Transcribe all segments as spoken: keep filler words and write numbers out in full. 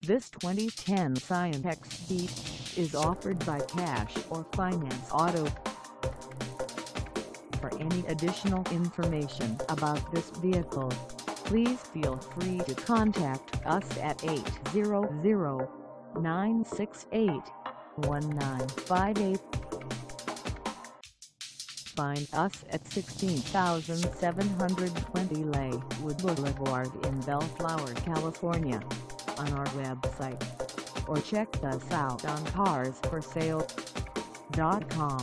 This twenty ten Scion X B is offered by Cash or Finance Auto. For any additional information about this vehicle, please feel free to contact us at eight hundred, nine six eight, one nine five eight. Find us at sixteen thousand seven hundred twenty Lakewood Boulevard in Bellflower, California, on our website, or check us out on cars for sale dot com.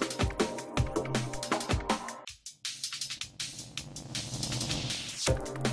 You